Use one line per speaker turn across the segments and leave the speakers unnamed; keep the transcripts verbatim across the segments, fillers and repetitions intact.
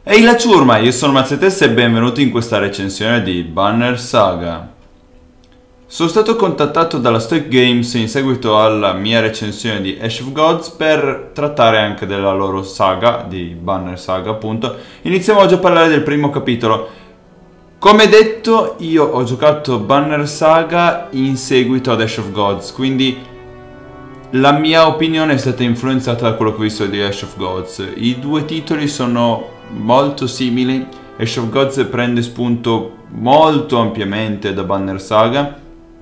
Ehi la ciurma, io sono Mazzetes e benvenuti in questa recensione di Banner Saga. Sono stato contattato dalla Stoic Games in seguito alla mia recensione di Ash of Gods per trattare anche della loro saga, di Banner Saga appunto. Iniziamo oggi a parlare del primo capitolo. Come detto, io ho giocato Banner Saga in seguito ad Ash of Gods, quindi la mia opinione è stata influenzata da quello che ho visto di Ash of Gods. I due titoli sono molto simili. Ash of Gods prende spunto molto ampiamente da Banner Saga.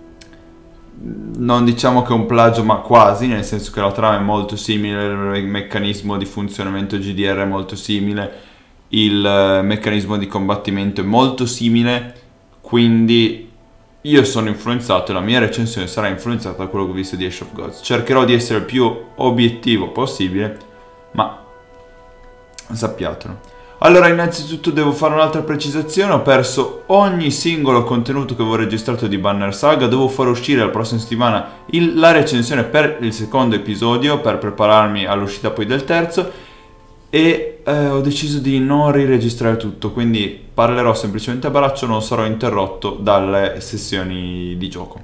Non diciamo che è un plagio, ma quasi, nel senso che la trama è molto simile, il meccanismo di funzionamento G D R è molto simile, il meccanismo di combattimento è molto simile, quindi io sono influenzato e la mia recensione sarà influenzata da quello che ho visto di Ash of Gods. Cercherò di essere il più obiettivo possibile, ma sappiatelo. Allora, innanzitutto devo fare un'altra precisazione. Ho perso ogni singolo contenuto che avevo registrato di Banner Saga. Devo far uscire la prossima settimana il, la recensione per il secondo episodio, per prepararmi all'uscita poi del terzo. E eh, ho deciso di non riregistrare tutto, quindi parlerò semplicemente a braccio, non sarò interrotto dalle sessioni di gioco.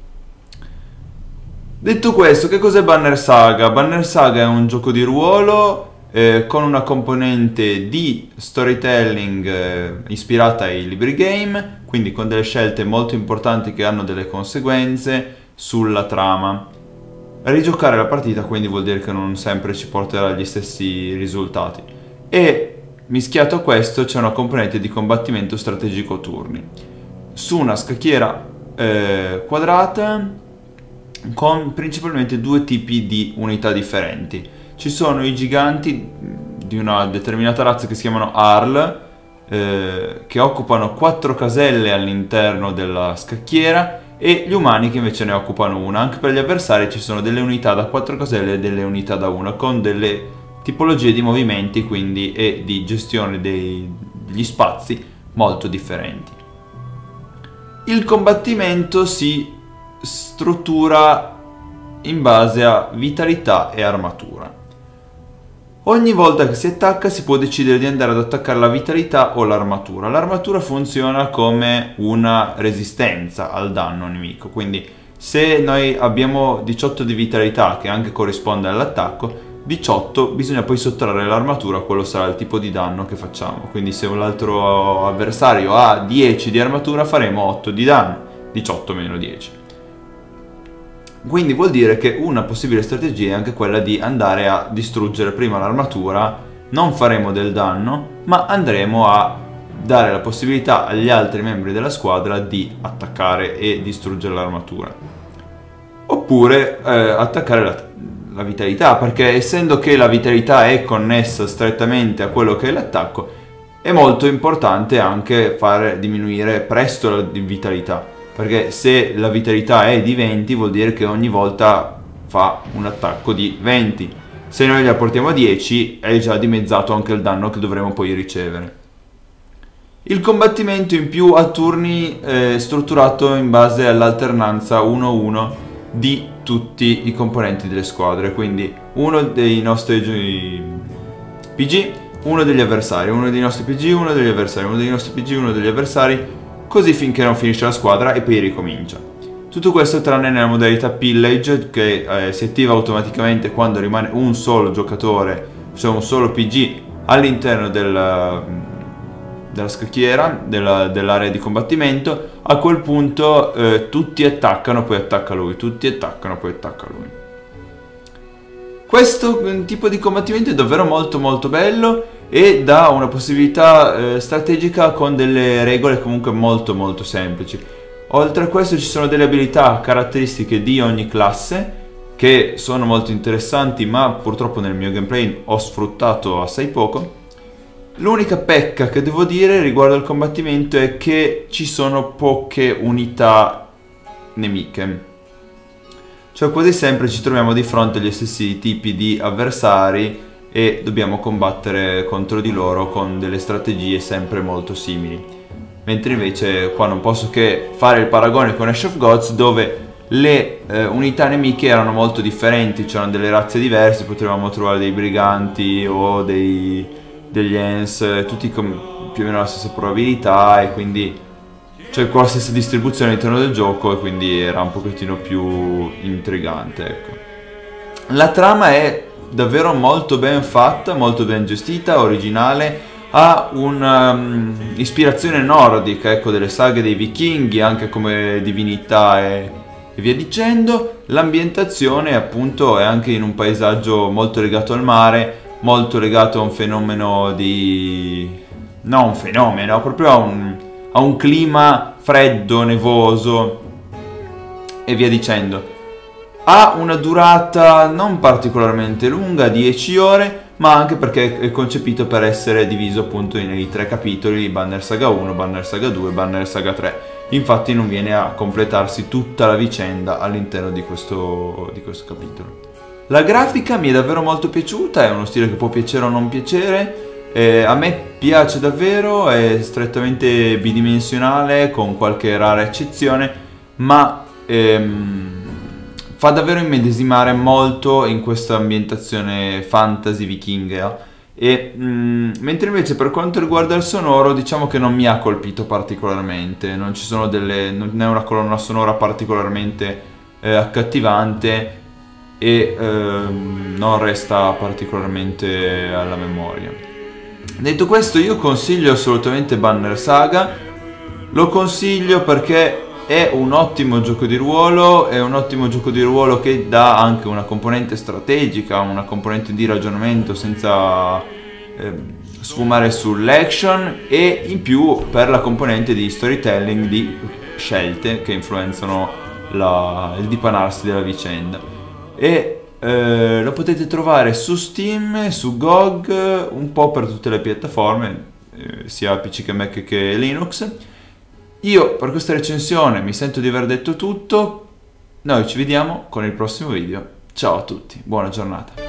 Detto questo, che cos'è Banner Saga? Banner Saga è un gioco di ruolo Eh, con una componente di storytelling eh, ispirata ai libri game, quindi con delle scelte molto importanti che hanno delle conseguenze sulla trama. Rigiocare la partita quindi vuol dire che non sempre ci porterà agli stessi risultati. E mischiato a questo c'è una componente di combattimento strategico a turni, su una scacchiera eh, quadrata con principalmente due tipi di unità differenti. Ci sono i giganti di una determinata razza che si chiamano Arl, eh, che occupano quattro caselle all'interno della scacchiera, e gli umani che invece ne occupano una. Anche per gli avversari ci sono delle unità da quattro caselle e delle unità da una, con delle tipologie di movimenti quindi e di gestione dei, degli spazi molto differenti. Il combattimento si struttura in base a vitalità e armatura. Ogni volta che si attacca si può decidere di andare ad attaccare la vitalità o l'armatura. L'armatura funziona come una resistenza al danno nemico, quindi se noi abbiamo diciotto di vitalità, che anche corrisponde all'attacco, diciotto bisogna poi sottrarre l'armatura, quello sarà il tipo di danno che facciamo. Quindi se l'altro avversario ha dieci di armatura faremo otto di danno, diciotto meno dieci. Quindi vuol dire che una possibile strategia è anche quella di andare a distruggere prima l'armatura. Non faremo del danno, ma andremo a dare la possibilità agli altri membri della squadra di attaccare e distruggere l'armatura. Oppure eh, attaccare la, la vitalità, perché essendo che la vitalità è connessa strettamente a quello che è l'attacco, è molto importante anche fare diminuire presto la vitalità. Perché se la vitalità è di venti vuol dire che ogni volta fa un attacco di venti. Se noi la portiamo a dieci è già dimezzato anche il danno che dovremo poi ricevere. Il combattimento in più a turni è strutturato in base all'alternanza uno uno di tutti i componenti delle squadre. Quindi uno dei nostri P G, uno degli avversari, uno dei nostri P G, uno degli avversari, uno dei nostri P G, uno degli avversari, così finché non finisce la squadra e poi ricomincia. Tutto questo tranne nella modalità Pillage, che eh, si attiva automaticamente quando rimane un solo giocatore, cioè un solo P G all'interno del, della scacchiera, della, dell'area di combattimento. A quel punto eh, tutti attaccano, poi attacca lui, tutti attaccano, poi attacca lui. Questo tipo di combattimento è davvero molto molto bello e dà una possibilità eh, strategica con delle regole comunque molto molto semplici. Oltre a questo ci sono delle abilità caratteristiche di ogni classe che sono molto interessanti, ma purtroppo nel mio gameplay ho sfruttato assai poco. L'unica pecca che devo dire riguardo al combattimento è che ci sono poche unità nemiche. Cioè quasi sempre ci troviamo di fronte agli stessi tipi di avversari e dobbiamo combattere contro di loro con delle strategie sempre molto simili. Mentre invece qua non posso che fare il paragone con Ash of Gods, dove le eh, unità nemiche erano molto differenti, c'erano delle razze diverse, potevamo trovare dei briganti o dei degli Ens, tutti con più o meno la stessa probabilità e quindi cioè con la stessa distribuzione all'interno del gioco e quindi era un pochettino più intrigante, ecco. La trama è davvero molto ben fatta, molto ben gestita, originale, ha un'ispirazione um, nordica, ecco, delle saghe dei vichinghi, anche come divinità e, e via dicendo. L'ambientazione appunto è anche in un paesaggio molto legato al mare, molto legato a un fenomeno di... no un fenomeno, proprio a un, a un clima freddo, nevoso e via dicendo. Ha una durata non particolarmente lunga, dieci ore, ma anche perché è concepito per essere diviso appunto nei tre capitoli, Banner Saga uno, Banner Saga due, Banner Saga tre. Infatti non viene a completarsi tutta la vicenda all'interno di questo, di questo capitolo. La grafica mi è davvero molto piaciuta, è uno stile che può piacere o non piacere, eh, a me piace davvero, è strettamente bidimensionale con qualche rara eccezione, ma ehm, fa davvero immedesimare molto in questa ambientazione fantasy vichinga e mh, mentre invece per quanto riguarda il sonoro diciamo che non mi ha colpito particolarmente, non ci sono delle, non è una colonna sonora particolarmente eh, accattivante e ehm, non resta particolarmente alla memoria. Detto questo, io consiglio assolutamente Banner Saga, lo consiglio perché è un ottimo gioco di ruolo, è un ottimo gioco di ruolo che dà anche una componente strategica, una componente di ragionamento senza eh, sfumare sull'action e in più per la componente di storytelling, di scelte che influenzano la, il dipanarsi della vicenda. E eh, lo potete trovare su Steam, su G O G, un po' per tutte le piattaforme, eh, sia P C che Mac che Linux. Io per questa recensione mi sento di aver detto tutto, noi ci vediamo con il prossimo video, ciao a tutti, buona giornata.